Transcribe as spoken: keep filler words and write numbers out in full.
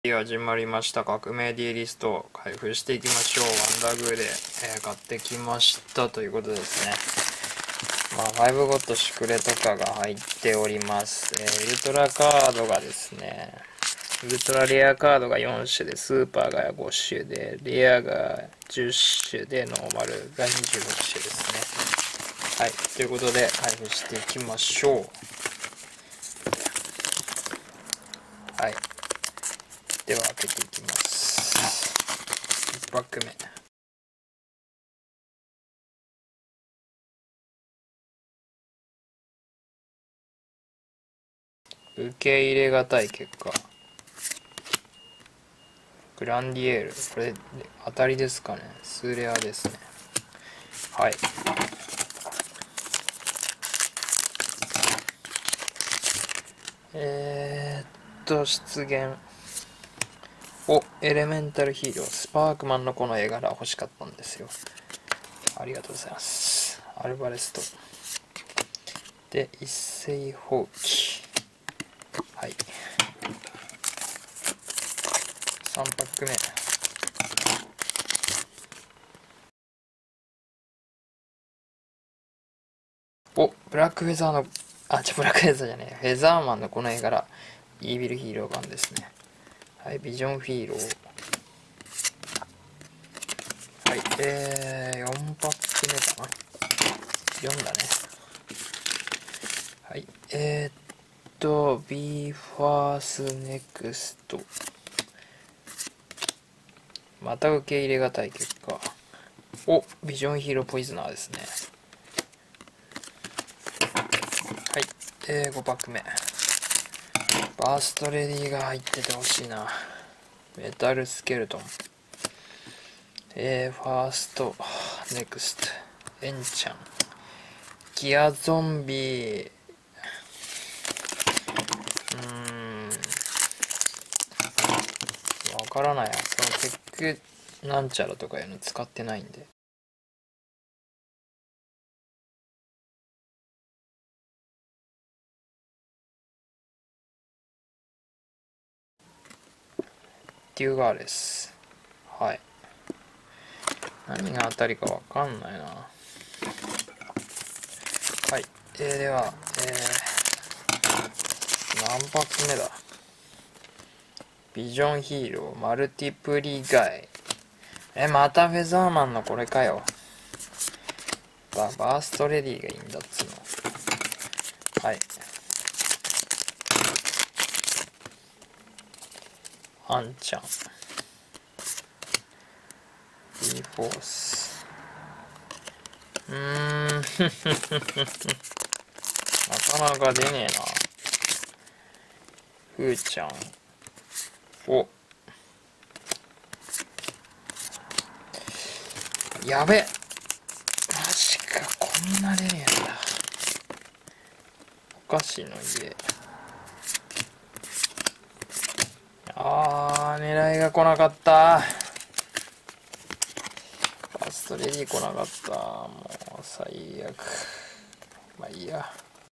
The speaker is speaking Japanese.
始まりました。革命 D リストを開封していきましょう。ワンダーグーで、えー買ってきましたということですね。まあ、ファイブゴッドシュクレとかが入っております。えーウルトラカードがですね、ウルトラレアカードがよん種で、スーパーがご種で、レアがじゅっ種で、ノーマルがにじゅうろく種ですね。はい。ということで、開封していきましょう。はい。では開けていきます。いちパック目。受け入れがたい結果。グランディエール。これ、当たりですかね。スレアですね。はい。えー、っと、出現。お、エレメンタルヒーロー。スパークマンのこの絵柄欲しかったんですよ。ありがとうございます。アルバレスト。で、一斉放棄。はい。さんパック目。お、ブラックフェザーの、あ、じゃブラックフェザーじゃねえ。フェザーマンのこの絵柄。イービルヒーロー版ですね。はい、ビジョンフィーロー。はい、えー、よんパック目かな。よんだね。はい、えー、っと、ビーファースネクスト。また受け入れがたい結果。お、ビジョンヒーローポイズナーですね。はい、えー、ごパック目。バーストレディが入っててほしいな。メタルスケルトン。えー、ファースト、ネクスト、エンチャン。ギアゾンビ。うーん。わからないや。そのテックなんちゃらとかいうの使ってないんで。デュガーレス。はい。何が当たりかわかんないな。はい。えー、では、えー、何パック目だ。ビジョンヒーロー、マルティプリガイ。え、またフェザーマンのこれかよ。ババーストレディがいいんだっつうの。はい。アンちゃん。B フォース。うーん。なかなか出ねえな。ふーちゃん。お。やべ。マジか、こんな出ねえんだ。お菓子の家。あー、狙いが来なかった。ファーストレディ来なかった。もう、最悪。まあいいや。